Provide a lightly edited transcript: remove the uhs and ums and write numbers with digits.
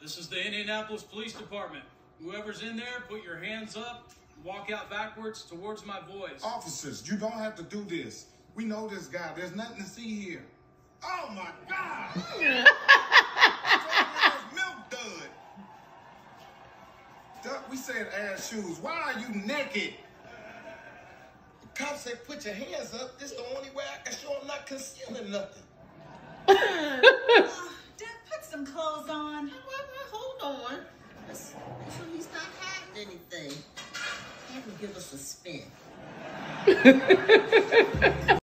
This is the Indianapolis Police Department. Whoever's in there, put your hands up, walk out backwards towards my voice. Officers, you don't have to do this. We know this guy. There's nothing to see here. Oh my God! Milk dud. Duck, we said ass shoes. Why are you naked? The cop said put your hands up. This is the only way I can show I'm not concealing nothing. Dad, put some clothes on. Hold on. Let's make sure he's not hiding anything. Have him give us a spin.